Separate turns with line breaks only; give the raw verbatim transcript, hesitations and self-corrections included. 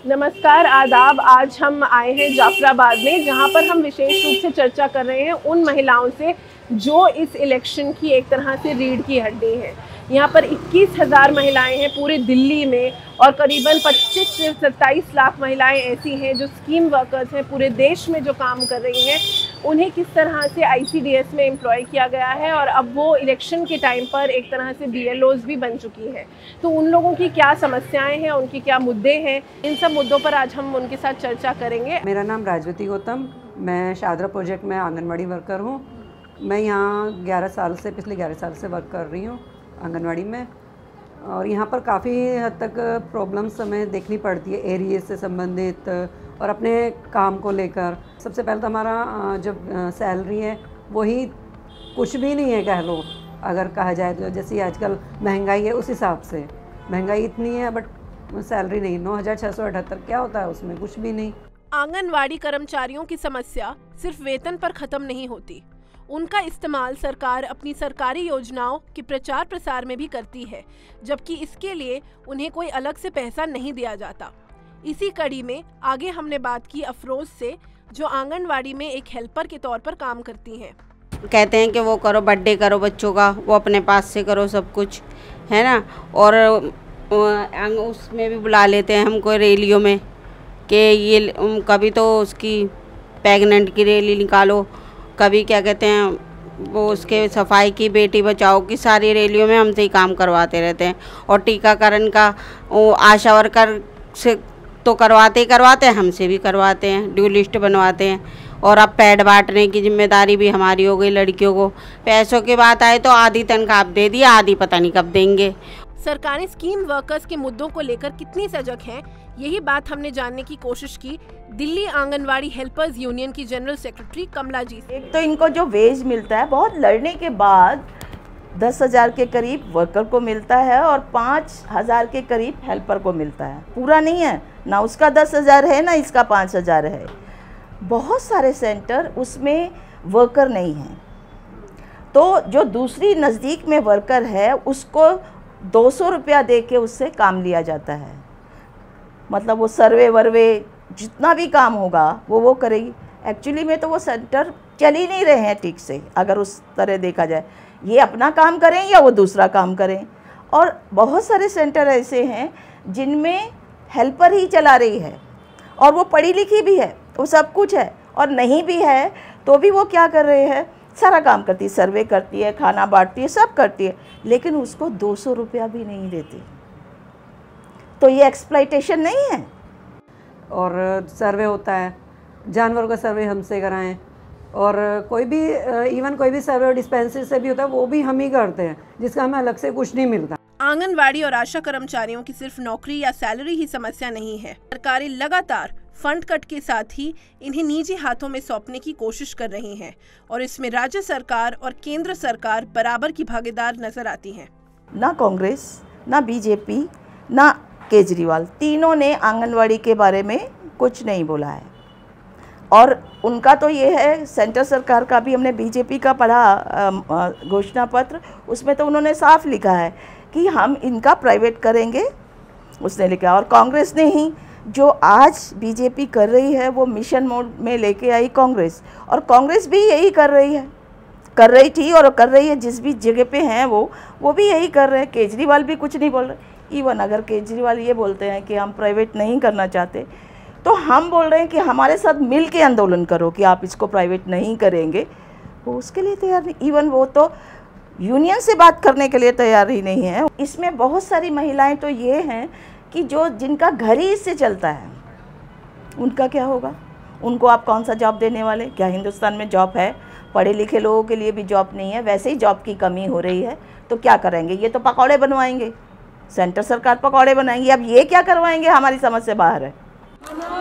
नमस्कार, आदाब। आज हम आए हैं जाफराबाद में, जहां पर हम विशेष रूप से चर्चा कर रहे हैं उन महिलाओं से जो इस इलेक्शन की एक तरह से रीढ़ की हड्डी हैं। यहाँ पर इक्कीस हज़ार महिलाएं हैं पूरे दिल्ली में, और करीबन पच्चीस से सत्ताईस लाख महिलाएं ऐसी हैं जो स्कीम वर्कर्स हैं, पूरे देश में जो काम कर रही हैं। उन्हें किस तरह से आई सी डी एस में एम्प्लॉय किया गया है और अब वो इलेक्शन के टाइम पर एक तरह से बी एल ओज़ भी बन चुकी हैं। तो उन लोगों की क्या समस्याएं हैं, उनकी क्या मुद्दे हैं, इन सब मुद्दों पर आज हम उनके साथ चर्चा करेंगे।
मेरा नाम राजवती गौतम, मैं शादरा प्रोजेक्ट में आंगनवाड़ी वर्कर हूँ। मैं यहाँ ग्यारह साल से पिछले ग्यारह साल से वर्क कर रही हूँ आंगनवाड़ी में, और यहाँ पर काफ़ी हद तक प्रॉब्लम्स हमें देखनी पड़ती है एरिया से संबंधित और अपने काम को लेकर। सबसे पहले तो हमारा जब सैलरी है वही कुछ भी नहीं है, कह लो अगर कहा जाए तो। जैसे आजकल महंगाई है उस हिसाब से महंगाई इतनी है, बट सैलरी नहीं। नौ हज़ार छः सौ अठहत्तर क्या होता है उसमें, कुछ भी नहीं।
आंगनवाड़ी कर्मचारियों की समस्या सिर्फ वेतन पर खत्म नहीं होती, उनका इस्तेमाल सरकार अपनी सरकारी योजनाओं के प्रचार प्रसार में भी करती है, जबकि इसके लिए उन्हें कोई अलग से पैसा नहीं दिया जाता। इसी कड़ी में आगे हमने बात की अफरोज से, जो आंगनवाड़ी में एक हेल्पर के तौर पर काम करती हैं।
कहते हैं कि वो करो, बर्थडे करो बच्चों का, वो अपने पास से करो सब कुछ, है ना। और उसमें भी बुला लेते हैं हमको रैलियों में कि ये कभी तो उसकी प्रेग्नेंट की रैली निकालो, कभी क्या कहते हैं वो उसके सफाई की, बेटी बचाओ की, सारी रैलियों में हमसे ही काम करवाते रहते हैं। और टीकाकरण का वो आशा वर्कर से तो करवाते ही करवाते हैं, हमसे भी करवाते हैं, ड्यू लिस्ट बनवाते हैं। और अब पैड बांटने की जिम्मेदारी भी हमारी हो गई लड़कियों को। पैसों की बात आए तो आधी तनख्वाह आप दे दिया, आधी पता नहीं कब देंगे।
सरकारी स्कीम वर्कर्स के मुद्दों को लेकर कितनी सजग हैं, यही बात हमने जानने की कोशिश की दिल्ली आंगनवाड़ी हेल्पर्स यूनियन की जनरल सेक्रेटरी कमला जी से।
एक तो इनको जो वेज मिलता है, बहुत लड़ने के बाद दस हज़ार के करीब वर्कर को मिलता है और पाँच हज़ार के करीब हेल्पर को मिलता है। पूरा नहीं है ना, उसका दस हज़ार है ना इसका पाँच हज़ार है। बहुत सारे सेंटर उसमें वर्कर नहीं हैं, तो जो दूसरी नज़दीक में वर्कर है उसको दो सौ रुपया दे के उससे काम लिया जाता है। मतलब वो सर्वे वर्वे जितना भी काम होगा वो वो करेगी। एक्चुअली में तो वो सेंटर चल ही नहीं रहे हैं ठीक से, अगर उस तरह देखा जाए। ये अपना काम करें या वो दूसरा काम करें। और बहुत सारे सेंटर ऐसे हैं जिनमें हेल्पर ही चला रही है और वो पढ़ी लिखी भी है, वो सब कुछ है, और नहीं भी है तो भी वो क्या कर रहे हैं, सारा काम करती है, सर्वे करती है, खाना बांटती है, सब करती है, लेकिन उसको दो सौ रुपया भी नहीं देती। तो ये एक्सप्लॉइटेशन नहीं है।
और सर्वे होता है, जानवरों का सर्वे हमसे कराएं, और कोई भी इवन कोई भी सर्वे डिस्पेंसरी से भी होता है वो भी हम ही करते हैं, जिसका हमें अलग से कुछ नहीं मिलता।
आंगनवाड़ी और आशा कर्मचारियों की सिर्फ नौकरी या सैलरी ही समस्या नहीं है। सरकारें लगातार फंड कट के साथ ही इन्हें निजी हाथों में सौंपने की कोशिश कर रही हैं, और इसमें राज्य सरकार और केंद्र सरकार बराबर की भागीदार नजर आती हैं।
ना कांग्रेस, ना बी जे पी, ना केजरीवाल, तीनों ने आंगनवाड़ी के बारे में कुछ नहीं बोला है। और उनका तो ये है, सेंटर सरकार का भी हमने बी जे पी का पढ़ा घोषणा पत्र, उसमें तो उन्होंने साफ लिखा है कि हम इनका प्राइवेट करेंगे, उसने लिखा। और कांग्रेस ने ही जो आज बी जे पी कर रही है वो मिशन मोड में लेके आई कांग्रेस, और कांग्रेस भी यही कर रही है, कर रही थी और कर रही है। जिस भी जगह पे हैं वो वो भी यही कर रहे हैं। केजरीवाल भी कुछ नहीं बोल रहे। इवन अगर केजरीवाल ये बोलते हैं कि हम प्राइवेट नहीं करना चाहते, तो हम बोल रहे हैं कि हमारे साथ मिल के आंदोलन करो कि आप इसको प्राइवेट नहीं करेंगे, वो उसके लिए तैयार नहीं। इवन वो तो यूनियन से बात करने के लिए तैयार ही नहीं है। इसमें बहुत सारी महिलाएं तो ये हैं कि जो जिनका घर ही इससे चलता है, उनका क्या होगा? उनको आप कौन सा जॉब देने वाले? क्या हिंदुस्तान में जॉब है? पढ़े लिखे लोगों के लिए भी जॉब नहीं है, वैसे ही जॉब की कमी हो रही है, तो क्या करेंगे? ये तो पकौड़े बनवाएंगे, सेंटर सरकार पकौड़े बनाएंगी। अब ये क्या करवाएंगे, हमारी समझ से बाहर है।